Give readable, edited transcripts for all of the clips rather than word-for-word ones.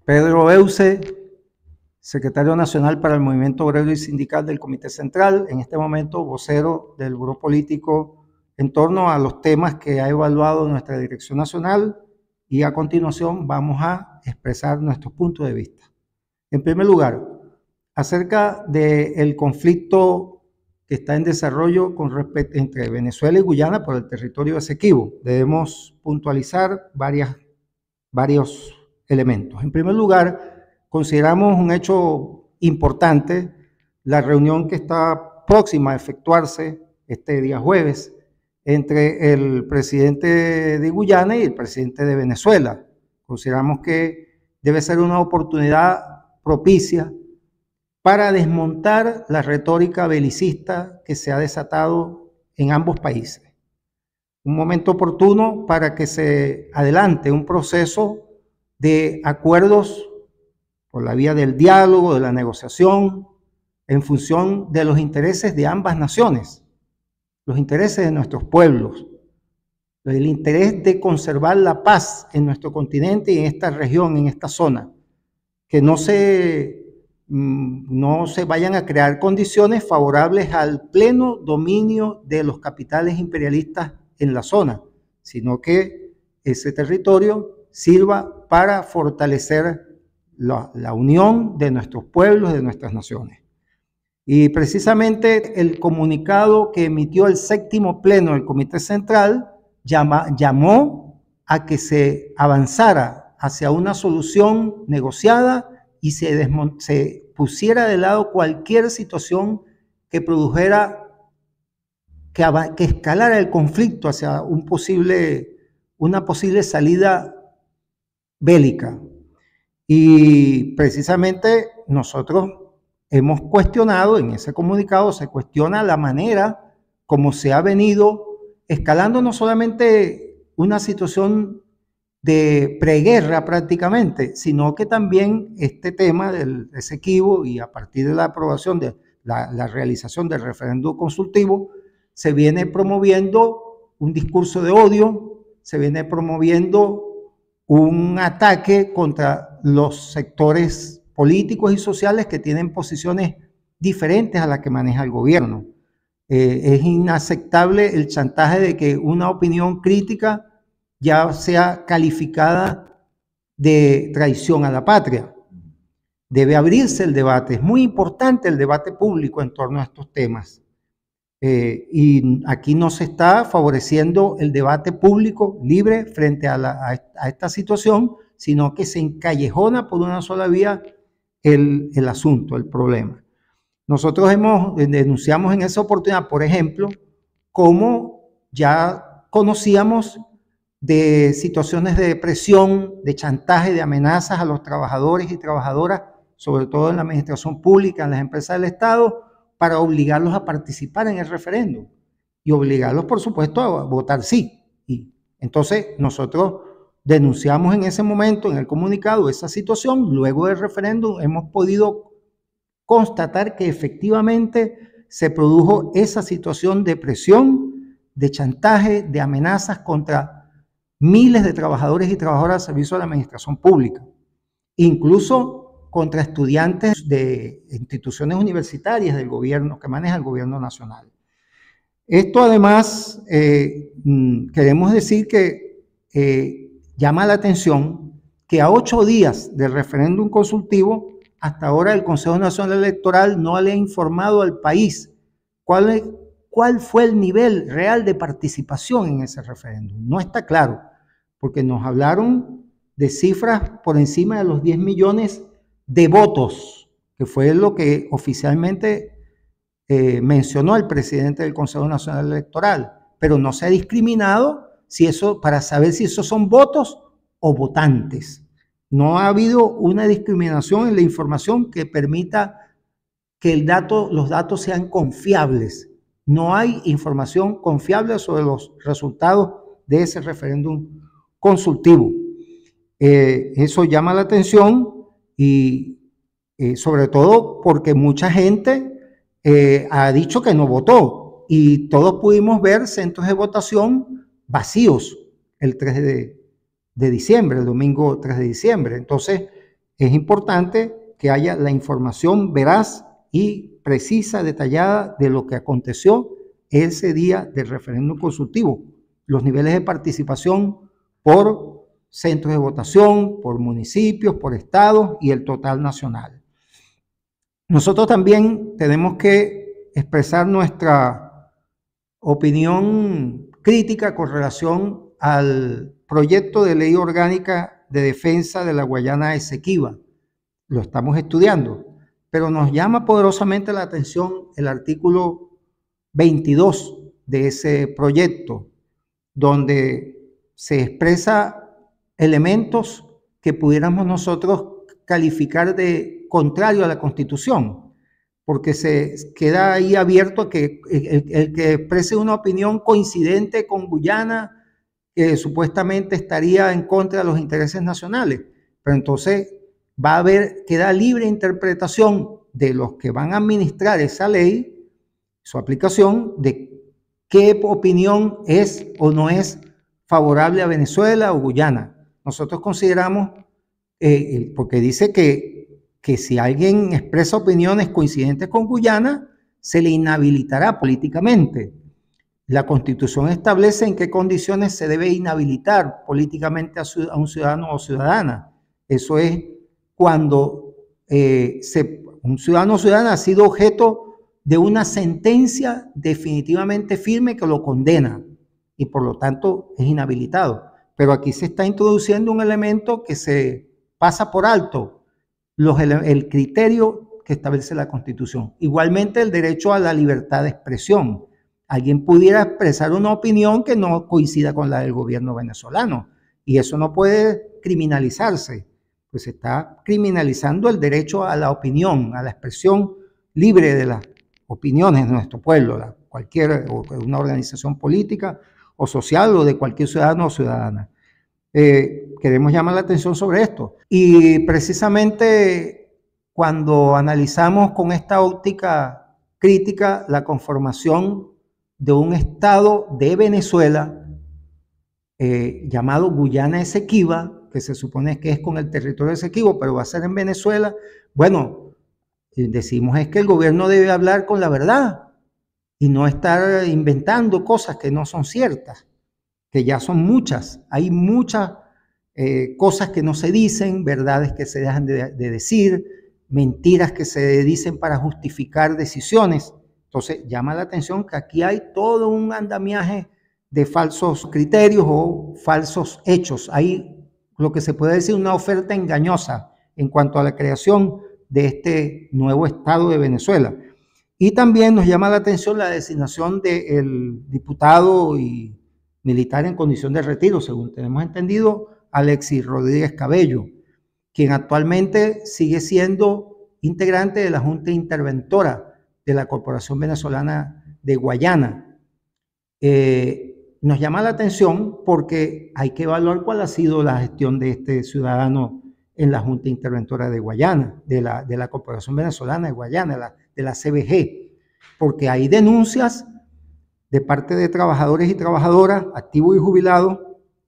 Pedro Euse, secretario nacional para el Movimiento Obrero y Sindical del Comité Central, en este momento vocero del Buró Político en torno a los temas que ha evaluado nuestra dirección nacional, y a continuación vamos a expresar nuestros puntos de vista. En primer lugar, acerca del conflicto que está en desarrollo con respecto entre Venezuela y Guyana por el territorio Esequibo, debemos puntualizar varios elementos. En primer lugar, consideramos un hecho importante la reunión que está próxima a efectuarse este día jueves entre el presidente de Guyana y el presidente de Venezuela. Consideramos que debe ser una oportunidad propicia para desmontar la retórica belicista que se ha desatado en ambos países. Un momento oportuno para que se adelante un proceso de acuerdos por la vía del diálogo, de la negociación, en función de los intereses de ambas naciones, los intereses de nuestros pueblos, el interés de conservar la paz en nuestro continente y en esta región, en esta zona, que no se vayan a crear condiciones favorables al pleno dominio de los capitales imperialistas en la zona, sino que ese territorio sirva para fortalecer la unión de nuestros pueblos, de nuestras naciones. Y precisamente el comunicado que emitió el 7º Pleno del Comité Central llamó a que se avanzara hacia una solución negociada y se pusiera de lado cualquier situación que produjera que escalara el conflicto hacia una posible salida bélica. Y precisamente nosotros hemos cuestionado, en ese comunicado se cuestiona la manera como se ha venido escalando no solamente una situación de preguerra prácticamente, sino que también este tema del Esequibo, y a partir de la aprobación de la realización del referéndum consultivo, se viene promoviendo un discurso de odio, se viene promoviendo un ataque contra los sectores políticos y sociales que tienen posiciones diferentes a las que maneja el gobierno. Es inaceptable el chantaje de que una opinión crítica ya sea calificada de traición a la patria. Debe abrirse el debate. Es muy importante el debate público en torno a estos temas. Y aquí no se está favoreciendo el debate público libre frente a esta situación, sino que se encallejona por una sola vía el asunto, el problema. Nosotros denunciamos en esa oportunidad, por ejemplo, cómo ya conocíamos de situaciones de presión, de chantaje, de amenazas a los trabajadores y trabajadoras, sobre todo en la administración pública, en las empresas del Estado, para obligarlos a participar en el referéndum y obligarlos, por supuesto, a votar sí. Y entonces nosotros denunciamos en ese momento, en el comunicado, esa situación. Luego del referéndum hemos podido constatar que efectivamente se produjo esa situación de presión, de chantaje, de amenazas contra miles de trabajadores y trabajadoras al servicio de la administración pública, incluso contra estudiantes de instituciones universitarias del gobierno, que maneja el gobierno nacional. Esto además, queremos decir que llama la atención que a 8 días del referéndum consultivo, hasta ahora el Consejo Nacional Electoral no le ha informado al país cuál fue el nivel real de participación en ese referéndum. No está claro, porque nos hablaron de cifras por encima de los 10 millones de votos, que fue lo que oficialmente mencionó el presidente del Consejo Nacional Electoral, pero no se ha discriminado para saber si esos son votos o votantes. No ha habido una discriminación en la información que permita que los datos sean confiables. No hay información confiable sobre los resultados de ese referéndum consultivo. Eso llama la atención y sobre todo porque mucha gente ha dicho que no votó, y todos pudimos ver centros de votación vacíos el 3 de diciembre, el domingo 3 de diciembre. Entonces, es importante que haya la información veraz y precisa, detallada de lo que aconteció ese día del referéndum consultivo, los niveles de participación por centros de votación, por municipios, por estados y el total nacional. Nosotros también tenemos que expresar nuestra opinión crítica con relación al proyecto de ley orgánica de defensa de la Guayana Esequiba. Lo estamos estudiando, pero nos llama poderosamente la atención el artículo 22 de ese proyecto, donde se expresa elementos que pudiéramos nosotros calificar de contrario a la Constitución, porque se queda ahí abierto a que el que exprese una opinión coincidente con Guyana, supuestamente estaría en contra de los intereses nacionales, pero entonces va a haber, queda libre interpretación de los que van a administrar esa ley, su aplicación, de qué opinión es o no es favorable a Venezuela o Guyana. Nosotros consideramos, porque dice que si alguien expresa opiniones coincidentes con Guyana, se le inhabilitará políticamente. La Constitución establece en qué condiciones se debe inhabilitar políticamente a un ciudadano o ciudadana. Eso es cuando un ciudadano o ciudadana ha sido objeto de una sentencia definitivamente firme que lo condena y por lo tanto es inhabilitado. Pero aquí se está introduciendo un elemento que se pasa por alto, el criterio que establece la Constitución. Igualmente el derecho a la libertad de expresión. Alguien pudiera expresar una opinión que no coincida con la del gobierno venezolano y eso no puede criminalizarse, pues se está criminalizando el derecho a la opinión, a la expresión libre de las opiniones de nuestro pueblo, una organización política o social o de cualquier ciudadano o ciudadana. Queremos llamar la atención sobre esto. Y precisamente cuando analizamos con esta óptica crítica la conformación de un estado de Venezuela llamado Guyana Esequiba, que se supone que es con el territorio Esequibo, pero va a ser en Venezuela, bueno, decimos es que el gobierno debe hablar con la verdad y no estar inventando cosas que no son ciertas, que ya son muchas. Hay muchas cosas que no se dicen, verdades que se dejan de decir, mentiras que se dicen para justificar decisiones. Entonces llama la atención que aquí hay todo un andamiaje de falsos criterios o falsos hechos. Hay lo que se puede decir una oferta engañosa en cuanto a la creación de este nuevo Estado de Venezuela. Y también nos llama la atención la designación del diputado y militar en condición de retiro, según tenemos entendido, Alexis Rodríguez Cabello, quien actualmente sigue siendo integrante de la Junta Interventora de la Corporación Venezolana de Guayana. Nos llama la atención porque hay que evaluar cuál ha sido la gestión de este ciudadano en la Junta Interventora de Guayana, de la Corporación Venezolana de Guayana, de la CBG, porque hay denuncias de parte de trabajadores y trabajadoras, activos y jubilados,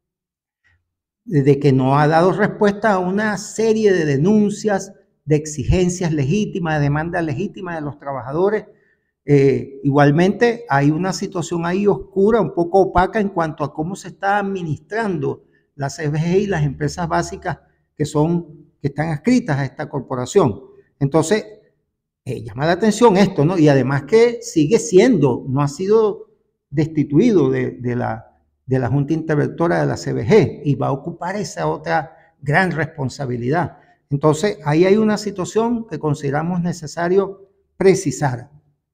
de que no ha dado respuesta a una serie de denuncias, de exigencias legítimas, de demandas legítimas de los trabajadores. Igualmente hay una situación ahí oscura, un poco opaca en cuanto a cómo se está administrando la CBG y las empresas básicas que están adscritas a esta corporación. Entonces, llama la atención esto, ¿no? Y además que sigue siendo, no ha sido destituido de la Junta Interventora de la CBG y va a ocupar esa otra gran responsabilidad. Entonces, ahí hay una situación que consideramos necesario precisar.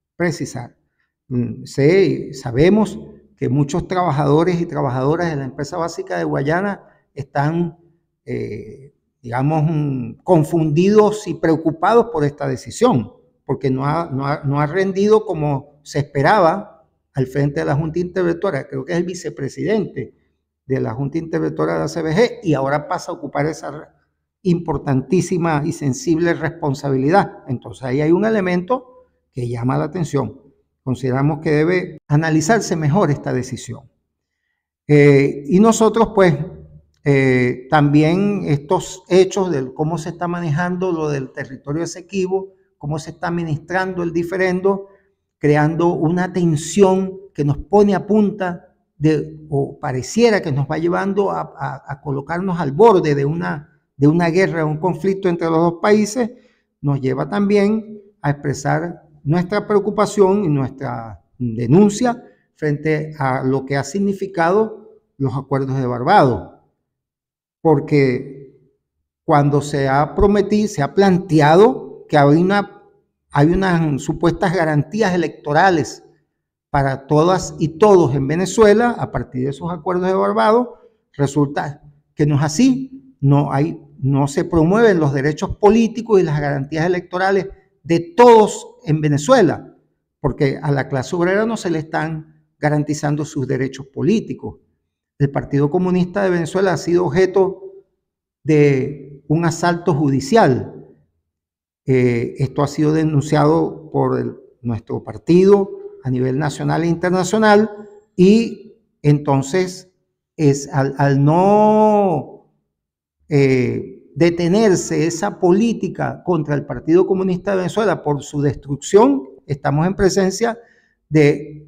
Sabemos que muchos trabajadores y trabajadoras de la empresa básica de Guayana están, digamos, confundidos y preocupados por esta decisión, porque no ha rendido como se esperaba al frente de la Junta Interventora. Creo que es el vicepresidente de la Junta Interventora de la CBG y ahora pasa a ocupar esa importantísima y sensible responsabilidad. Entonces ahí hay un elemento que llama la atención. Consideramos que debe analizarse mejor esta decisión. Y nosotros pues También estos hechos de cómo se está manejando lo del territorio Esequibo, cómo se está administrando el diferendo, creando una tensión que nos pone a punta o pareciera que nos va llevando a colocarnos al borde de una guerra, un conflicto entre los dos países, nos lleva también a expresar nuestra preocupación y nuestra denuncia frente a lo que ha significado los acuerdos de Barbados. Porque cuando se ha prometido, se ha planteado que hay unas supuestas garantías electorales para todas y todos en Venezuela a partir de esos acuerdos de Barbados, resulta que no es así, no se promueven los derechos políticos y las garantías electorales de todos en Venezuela, porque a la clase obrera no se le están garantizando sus derechos políticos. El Partido Comunista de Venezuela ha sido objeto de un asalto judicial. Esto ha sido denunciado por nuestro partido a nivel nacional e internacional, y entonces al no detenerse esa política contra el Partido Comunista de Venezuela por su destrucción, estamos en presencia de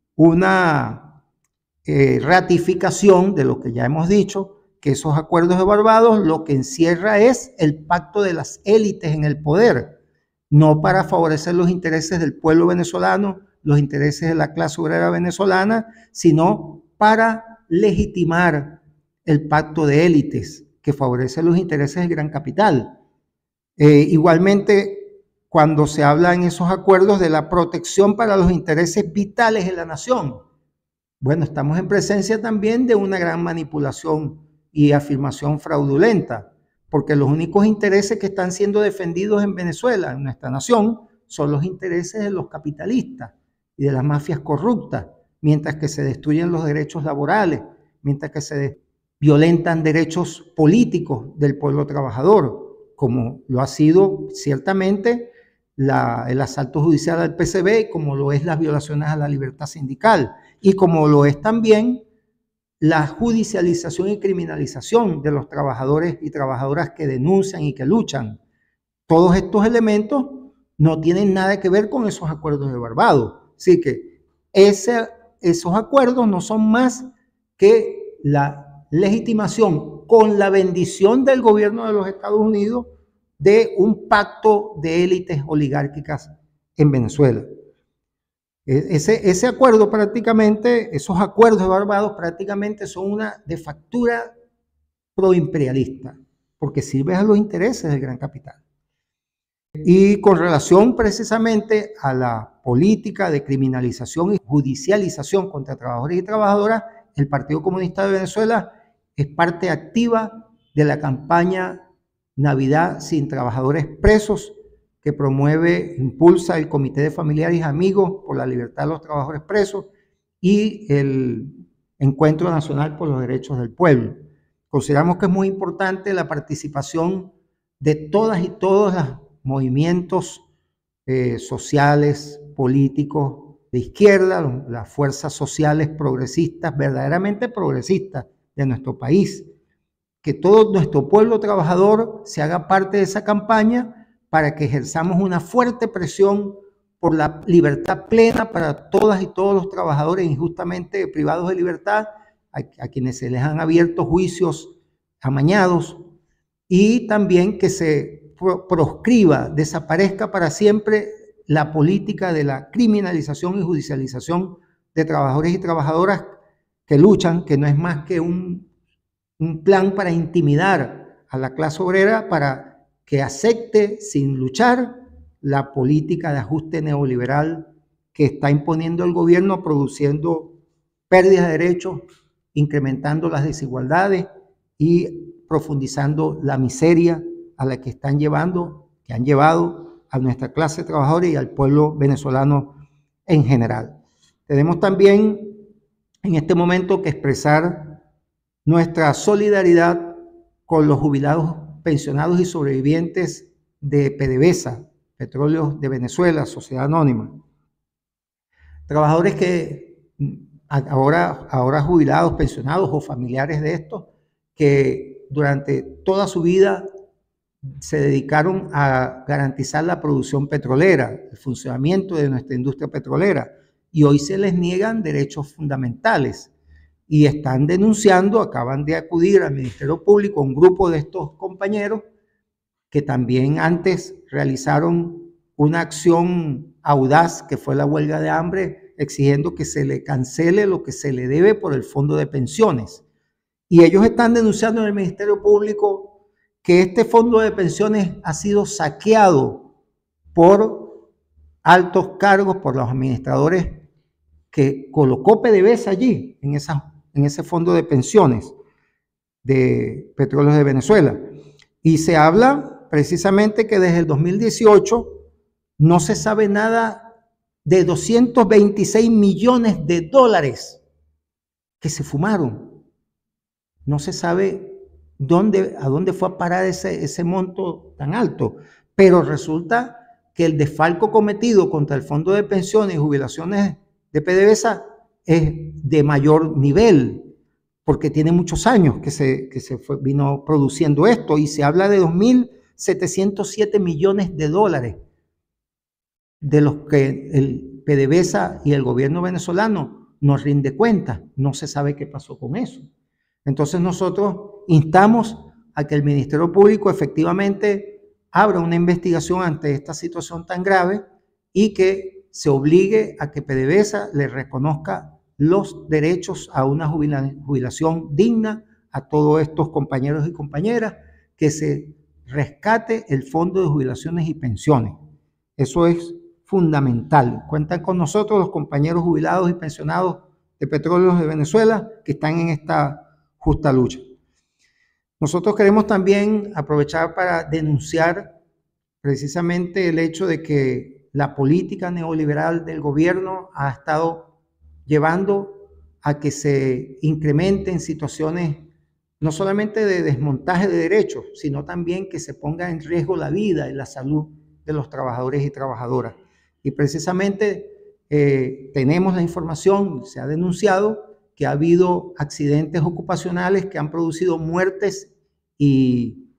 una ratificación de lo que ya hemos dicho, que esos acuerdos de Barbados lo que encierra es el pacto de las élites en el poder, no para favorecer los intereses del pueblo venezolano, los intereses de la clase obrera venezolana, sino para legitimar el pacto de élites que favorece los intereses del gran capital. Igualmente, cuando se habla en esos acuerdos de la protección para los intereses vitales de la nación, bueno, estamos en presencia también de una gran manipulación y afirmación fraudulenta, porque los únicos intereses que están siendo defendidos en Venezuela, en nuestra nación, son los intereses de los capitalistas y de las mafias corruptas, mientras que se destruyen los derechos laborales, mientras que se violentan derechos políticos del pueblo trabajador, como lo ha sido ciertamente el asalto judicial al PCB, como lo es las violaciones a la libertad sindical, y como lo es también la judicialización y criminalización de los trabajadores y trabajadoras que denuncian y que luchan. Todos estos elementos no tienen nada que ver con esos acuerdos de Barbados. Así que esos acuerdos no son más que la legitimación con la bendición del gobierno de los Estados Unidos de un pacto de élites oligárquicas en Venezuela. Ese acuerdo prácticamente, esos acuerdos de Barbados prácticamente son una de factura proimperialista, porque sirve a los intereses del gran capital. Y con relación precisamente a la política de criminalización y judicialización contra trabajadores y trabajadoras, el Partido Comunista de Venezuela es parte activa de la campaña Navidad sin Trabajadores Presos, que promueve, impulsa el Comité de Familiares y Amigos por la Libertad de los Trabajadores Presos y el Encuentro Nacional por los Derechos del Pueblo. Consideramos que es muy importante la participación de todas y todos los movimientos sociales, políticos de izquierda, las fuerzas sociales progresistas, verdaderamente progresistas de nuestro país. Que todo nuestro pueblo trabajador se haga parte de esa campaña para que ejerzamos una fuerte presión por la libertad plena para todas y todos los trabajadores injustamente privados de libertad, a quienes se les han abierto juicios amañados, y también que se proscriba, desaparezca para siempre la política de la criminalización y judicialización de trabajadores y trabajadoras que luchan, que no es más que un plan para intimidar a la clase obrera para que acepte sin luchar la política de ajuste neoliberal que está imponiendo el gobierno, produciendo pérdidas de derechos, incrementando las desigualdades y profundizando la miseria a la que han llevado a nuestra clase trabajadora y al pueblo venezolano en general. Tenemos también en este momento que expresar nuestra solidaridad con los jubilados, pensionados y sobrevivientes de PDVSA, Petróleos de Venezuela, Sociedad Anónima. Trabajadores que ahora jubilados, pensionados o familiares de estos, que durante toda su vida se dedicaron a garantizar la producción petrolera, el funcionamiento de nuestra industria petrolera, y hoy se les niegan derechos fundamentales y están denunciando, acaban de acudir al Ministerio Público un grupo de estos compañeros que también antes realizaron una acción audaz que fue la huelga de hambre, exigiendo que se le cancele lo que se le debe por el fondo de pensiones. Y ellos están denunciando en el Ministerio Público que este fondo de pensiones ha sido saqueado por altos cargos, por los administradores que colocó PDVSA allí, en ese fondo de pensiones de Petróleos de Venezuela. Y se habla precisamente que desde el 2018 no se sabe nada de 226 millones de dólares que se fumaron. No se sabe a dónde fue a parar ese monto tan alto, pero resulta que el desfalco cometido contra el fondo de pensiones y jubilaciones de PDVSA es de mayor nivel, porque tiene muchos años que se vino produciendo esto, y se habla de 2.707 millones de dólares, de los que el PDVSA y el gobierno venezolano nos rinde cuenta. No se sabe qué pasó con eso. Entonces nosotros instamos a que el Ministerio Público efectivamente abra una investigación ante esta situación tan grave y que se obligue a que PDVSA le reconozca los derechos a una jubilación digna a todos estos compañeros y compañeras, que se rescate el fondo de jubilaciones y pensiones. Eso es fundamental. Cuentan con nosotros los compañeros jubilados y pensionados de Petróleos de Venezuela que están en esta justa lucha. Nosotros queremos también aprovechar para denunciar precisamente el hecho de que la política neoliberal del gobierno ha estado llevando a que se incrementen situaciones no solamente de desmontaje de derechos, sino también que se ponga en riesgo la vida y la salud de los trabajadores y trabajadoras. Y precisamente tenemos la información, se ha denunciado que ha habido accidentes ocupacionales que han producido muertes y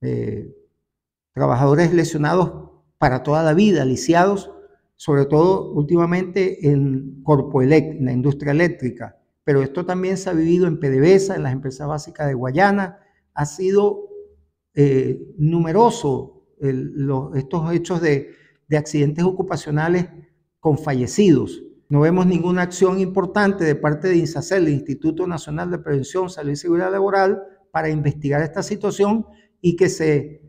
trabajadores lesionados para toda la vida, lisiados, sobre todo últimamente en Corpoelec, en la industria eléctrica. Pero esto también se ha vivido en PDVSA, en las empresas básicas de Guayana. Ha sido numeroso estos hechos de accidentes ocupacionales con fallecidos. No vemos ninguna acción importante de parte de INSACEL, el Instituto Nacional de Prevención, Salud y Seguridad Laboral, para investigar esta situación y que se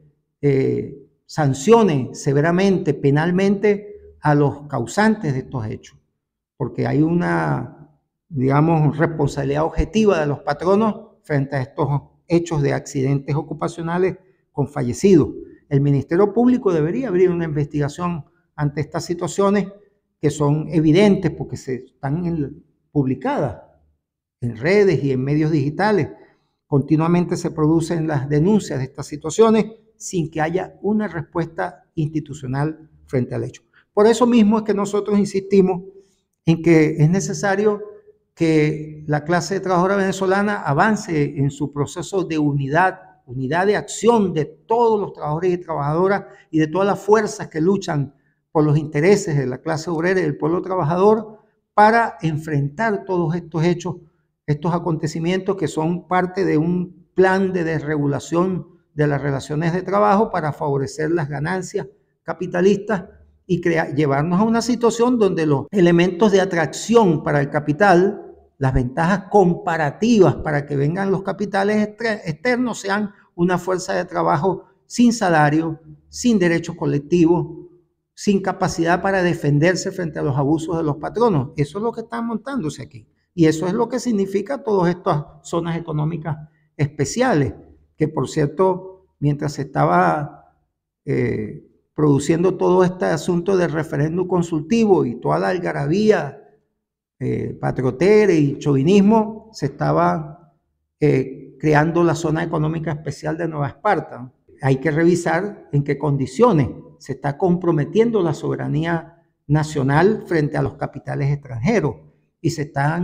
sancione severamente, penalmente, a los causantes de estos hechos. Porque hay una, digamos, responsabilidad objetiva de los patronos frente a estos hechos de accidentes ocupacionales con fallecidos. El Ministerio Público debería abrir una investigación ante estas situaciones que son evidentes porque están publicadas en redes y en medios digitales. Continuamente se producen las denuncias de estas situaciones sin que haya una respuesta institucional frente al hecho. Por eso mismo es que nosotros insistimos en que es necesario que la clase trabajadora venezolana avance en su proceso de unidad de acción de todos los trabajadores y trabajadoras y de todas las fuerzas que luchan por los intereses de la clase obrera y del pueblo trabajador para enfrentar todos estos hechos, estos acontecimientos que son parte de un plan de desregulación de las relaciones de trabajo para favorecer las ganancias capitalistas y llevarnos a una situación donde los elementos de atracción para el capital, las ventajas comparativas para que vengan los capitales externos sean una fuerza de trabajo sin salario, sin derechos colectivos, sin capacidad para defenderse frente a los abusos de los patronos. Eso es lo que está montándose aquí. Y eso es lo que significa todas estas zonas económicas especiales, que por cierto, mientras se estaba produciendo todo este asunto del referéndum consultivo y toda la algarabía patriotera y chauvinismo, se estaba creando la zona económica especial de Nueva Esparta. Hay que revisar en qué condiciones se está comprometiendo la soberanía nacional frente a los capitales extranjeros y se están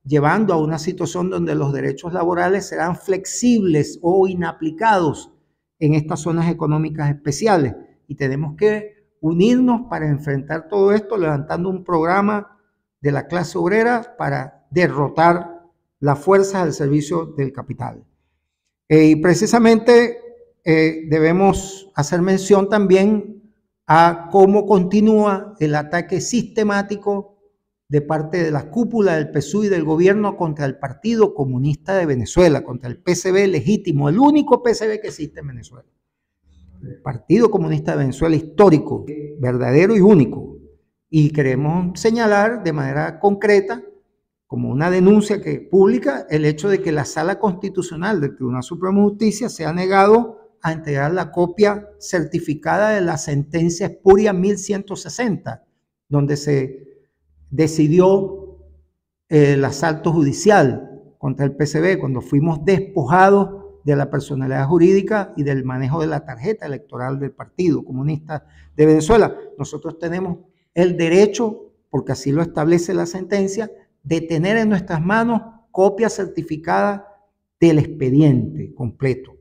llevando a una situación donde los derechos laborales serán flexibles o inaplicados en estas zonas económicas especiales. Y tenemos que unirnos para enfrentar todo esto, levantando un programa de la clase obrera para derrotar las fuerzas al servicio del capital. Y precisamente debemos hacer mención también a cómo continúa el ataque sistemático de parte de la cúpula del PSUV y del gobierno contra el Partido Comunista de Venezuela, contra el PCV legítimo, el único PCV que existe en Venezuela. El Partido Comunista de Venezuela histórico, verdadero y único. Y queremos señalar de manera concreta, como una denuncia que pública, el hecho de que la Sala Constitucional del Tribunal Supremo de Justicia se ha negado a entregar la copia certificada de la sentencia espuria 1160, donde se decidió el asalto judicial contra el PCV, cuando fuimos despojados de la personalidad jurídica y del manejo de la tarjeta electoral del Partido Comunista de Venezuela. Nosotros tenemos el derecho, porque así lo establece la sentencia, de tener en nuestras manos copia certificada del expediente completo.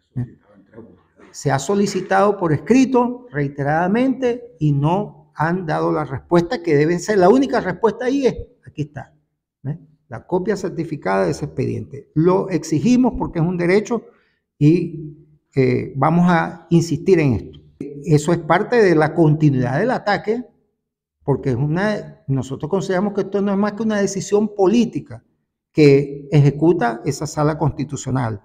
Se ha solicitado por escrito reiteradamente y no han dado la respuesta que debe ser. La única respuesta ahí es, aquí está, la copia certificada de ese expediente. Lo exigimos porque es un derecho y vamos a insistir en esto. Eso es parte de la continuidad del ataque, porque nosotros consideramos que esto no es más que una decisión política que ejecuta esa sala constitucional.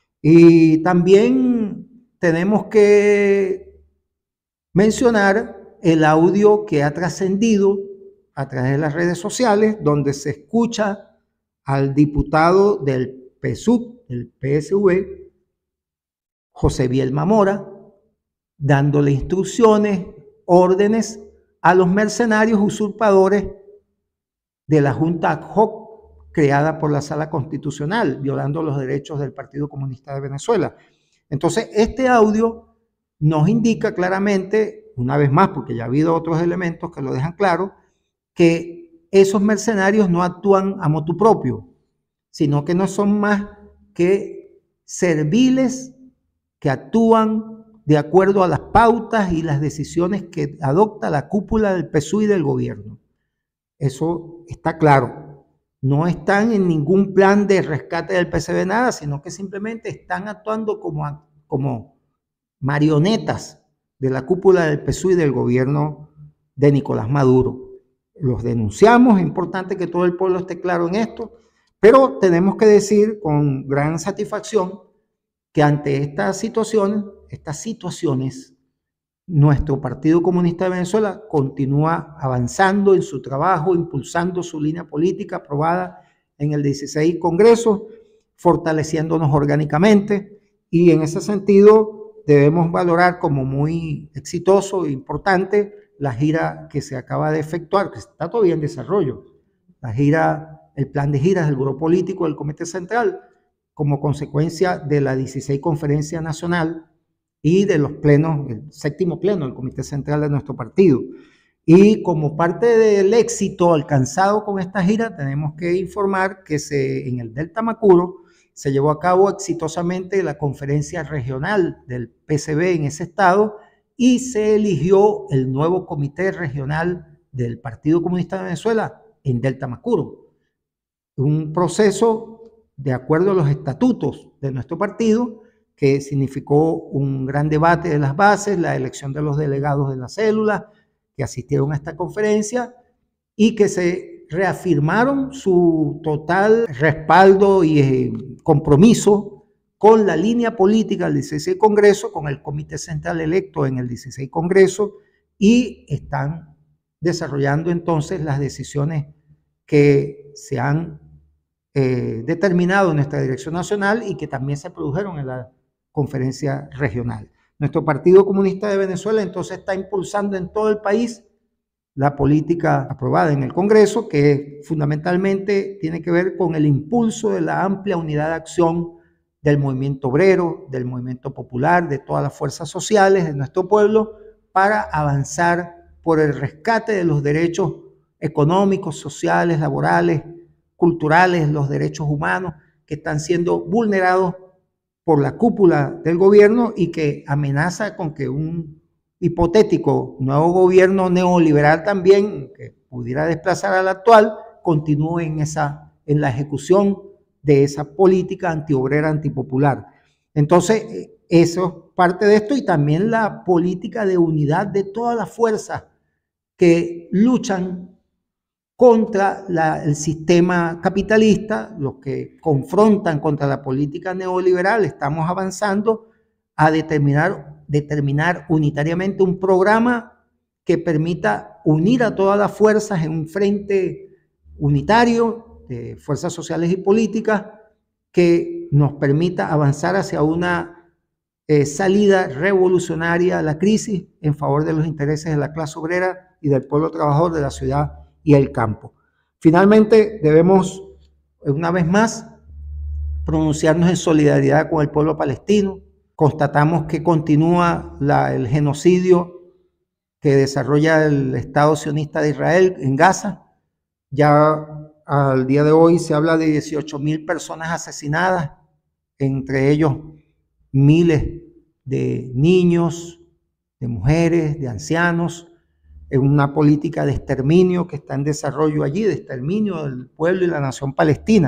Y también tenemos que mencionar el audio que ha trascendido a través de las redes sociales, donde se escucha al diputado del PSUV, del PSV, José Bielma Mora, dándole instrucciones, órdenes a los mercenarios usurpadores de la Junta ad hoc creada por la Sala Constitucional, violando los derechos del Partido Comunista de Venezuela. Entonces, este audio nos indica claramente, una vez más, porque ya ha habido otros elementos que lo dejan claro, que esos mercenarios no actúan a motu propio, sino que no son más que serviles que actúan de acuerdo a las pautas y las decisiones que adopta la cúpula del PSUV y del gobierno. Eso está claro. No están en ningún plan de rescate del PCV nada, sino que simplemente están actuando como marionetas de la cúpula del PSUV y del gobierno de Nicolás Maduro. Los denunciamos, es importante que todo el pueblo esté claro en esto, pero tenemos que decir con gran satisfacción que ante estas situaciones, nuestro Partido Comunista de Venezuela continúa avanzando en su trabajo, impulsando su línea política aprobada en el 16 Congreso, fortaleciéndonos orgánicamente, y en ese sentido debemos valorar como muy exitoso e importante la gira que se acaba de efectuar, que está todavía en desarrollo, el plan de giras del Buró Político del Comité Central, como consecuencia de la 16 Conferencia Nacional y de los plenos, el 7º pleno del Comité Central de nuestro partido. Y como parte del éxito alcanzado con esta gira, tenemos que informar que en el Delta Macuro se llevó a cabo exitosamente la conferencia regional del PCV en ese estado y se eligió el nuevo comité regional del Partido Comunista de Venezuela en Delta Macuro. Un proceso de acuerdo a los estatutos de nuestro partido, que significó un gran debate de las bases, la elección de los delegados de las células que asistieron a esta conferencia y que se reafirmaron su total respaldo y compromiso con la línea política del 16 Congreso, con el Comité Central electo en el 16 Congreso, y están desarrollando entonces las decisiones que se han determinado en nuestra dirección nacional y que también se produjeron en la conferencia regional. Nuestro Partido Comunista de Venezuela entonces está impulsando en todo el país la política aprobada en el Congreso, que fundamentalmente tiene que ver con el impulso de la amplia unidad de acción del movimiento obrero, del movimiento popular, de todas las fuerzas sociales de nuestro pueblo, para avanzar por el rescate de los derechos económicos, sociales, laborales, culturales, los derechos humanos que están siendo vulnerados por la cúpula del gobierno y que amenaza con que un hipotético nuevo gobierno neoliberal también, que pudiera desplazar al actual, continúe en la ejecución de esa política antiobrera, antipopular. Entonces, eso es parte de esto, y también la política de unidad de todas las fuerzas que luchan contra el sistema capitalista, los que confrontan contra la política neoliberal. Estamos avanzando a determinar unitariamente un programa que permita unir a todas las fuerzas en un frente unitario de fuerzas sociales y políticas que nos permita avanzar hacia una salida revolucionaria a la crisis en favor de los intereses de la clase obrera y del pueblo trabajador de la ciudad y el campo. Finalmente, debemos, una vez más, pronunciarnos en solidaridad con el pueblo palestino. Constatamos que continúa el genocidio que desarrolla el Estado sionista de Israel en Gaza. Ya al día de hoy se habla de 18.000 personas asesinadas, entre ellos miles de niños, de mujeres, de ancianos, en una política de exterminio que está en desarrollo allí, de exterminio del pueblo y la nación palestina.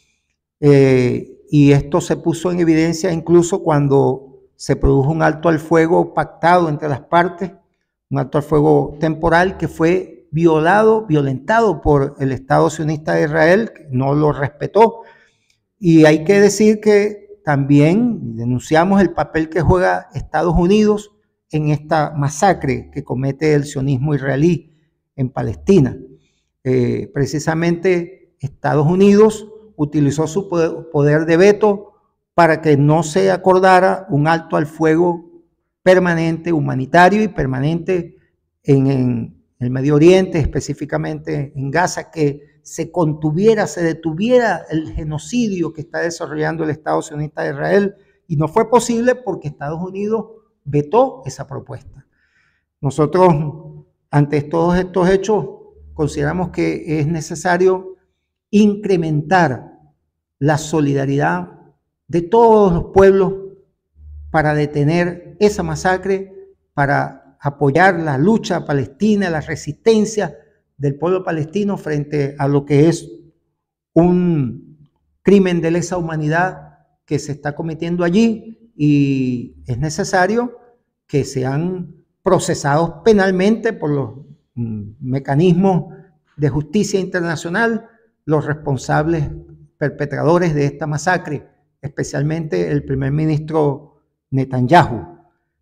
Y esto se puso en evidencia incluso cuando se produjo un alto al fuego pactado entre las partes, un alto al fuego temporal que fue violentado por el Estado sionista de Israel, que no lo respetó. Y hay que decir que también denunciamos el papel que juega Estados Unidos en esta masacre que comete el sionismo israelí en Palestina. Precisamente Estados Unidos utilizó su poder de veto para que no se acordara un alto al fuego permanente, humanitario y permanente en el Medio Oriente, específicamente en Gaza, que se detuviera el genocidio que está desarrollando el Estado sionista de Israel, y no fue posible porque Estados Unidos vetó esa propuesta. Nosotros, ante todos estos hechos, consideramos que es necesario incrementar la solidaridad de todos los pueblos para detener esa masacre, para apoyar la lucha palestina, la resistencia del pueblo palestino frente a lo que es un crimen de lesa humanidad que se está cometiendo allí, y es necesario que sean procesados penalmente por los mecanismos de justicia internacional los responsables perpetradores de esta masacre, especialmente el primer ministro Netanyahu,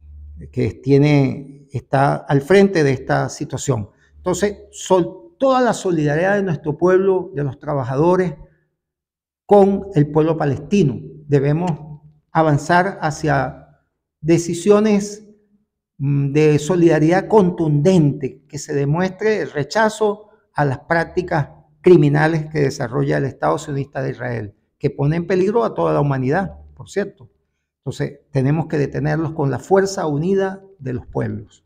que está al frente de esta situación. Entonces, toda la solidaridad de nuestro pueblo, de los trabajadores, con el pueblo palestino. Debemos avanzar hacia decisiones de solidaridad contundente, que se demuestre el rechazo a las prácticas criminales que desarrolla el Estado sionista de Israel, que pone en peligro a toda la humanidad, por cierto. Entonces, tenemos que detenerlos con la fuerza unida de los pueblos.